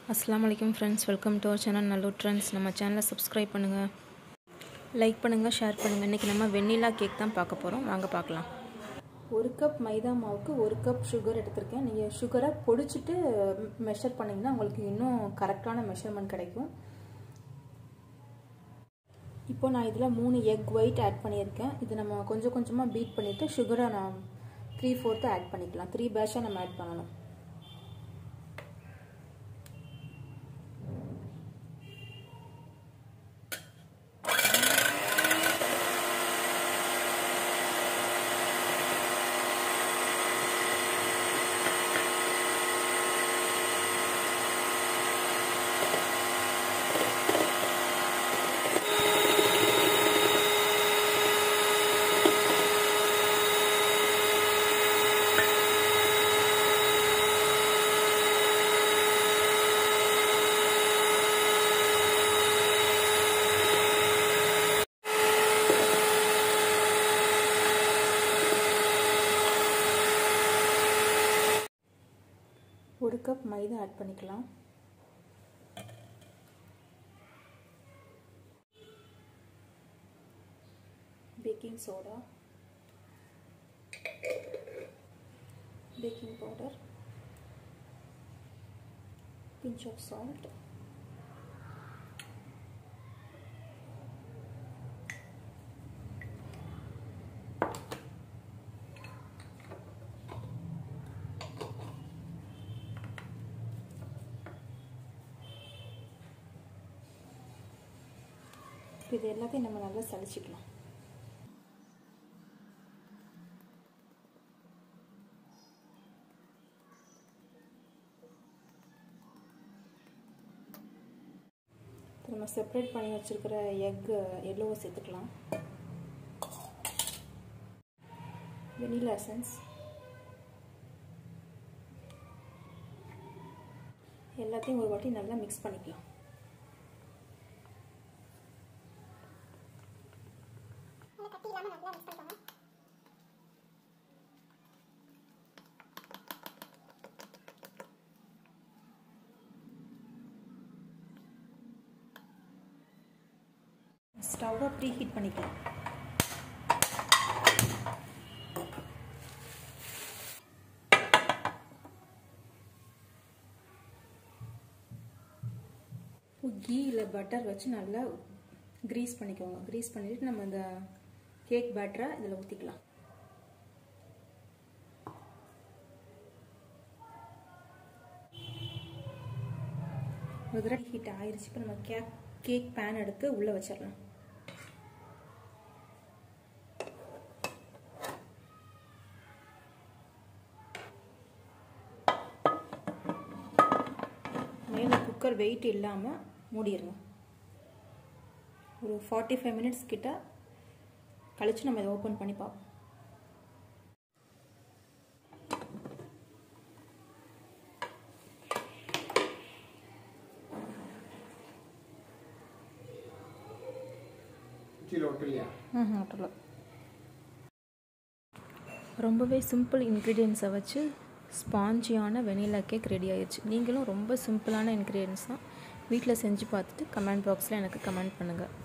Assalamualaikum friends, welcome to our channel Nallu Trends. நம்ம சேனலை subscribe பண்ணுங்க, லைக் பண்ணுங்க, ஷேர் பண்ணுங்க. இன்னைக்கு நம்ம வெண்ணிலா கேக் தான் பார்க்க போறோம். வாங்க பார்க்கலாம். 1 கப் மைதா மாவுக்கு 1 கப் சுகர் எடுத்துர்க்கேன். நீங்க சுகரை பொடிச்சிட்டு மெஷர் பண்ணீங்கன்னா உங்களுக்கு இன்னும் கரெக்ட்டான மெஷர்மென்ட் கிடைக்கும். இப்போ நான் இதல 3 எக் ஒயிட் ஆட் பண்ணியிருக்கேன். இது நம்ம கொஞ்சம் கொஞ்சமா பீட் பண்ணிட்டு சுகரை நான் 3/4 ஆட் பண்ணிக்கலாம். 3 பேட்சா நம்ம ஆட் பண்ணனும். ஒரு கப் மைதா ஆட் பண்ணிக்கலாம். Baking soda, baking powder, pinch of salt, இது எல்லாத்தையும் நம்ம நல்லா சலிச்சிக்கலாம். நம்ம செப்பரேட் பண்ணி வச்சிருக்கிற எக் எல்லோவை சேர்த்துக்கலாம். வெனிலா எசன்ஸ், எல்லாத்தையும் ஒரு வாட்டி நல்லா மிக்ஸ் பண்ணிக்கலாம். ஸ்டவ்வை ப்ரீ ஹீட் பண்ணிக்கலாம். கீ இல்லை பட்டர் வச்சு நல்லா கிரீஸ் பண்ணிக்கோங்க. கிரீஸ் பண்ணிட்டு நம்ம இந்த கேக் பேட்டரை இதில் ஊற்றிக்கலாம். முதல்ல ஹீட் ஆயிடுச்சு. இப்போ நம்ம கேக் பேன் எடுத்து உள்ளே வச்சிடலாம். மேலே குக்கர் வெயிட் இல்லாமல் மூடிடுங்க. ஒரு 45 மினிட்ஸ் கிட்ட கழிச்சு நம்ம இதை ஓப்பன் பண்ணி பார்ப்போம். ரொம்பவே சிம்பிள் இன்க்ரீடியன்ஸை வச்சு ஸ்பாஞ்சியான வெனிலா கேக் ரெடி ஆயிடுச்சு. நீங்களும் ரொம்ப சிம்பிளான இன்க்ரீடியன்ஸ் தான் வீட்டில் செஞ்சு பார்த்துட்டு கமெண்ட் பாக்ஸில் எனக்கு கமெண்ட் பண்ணுங்கள்.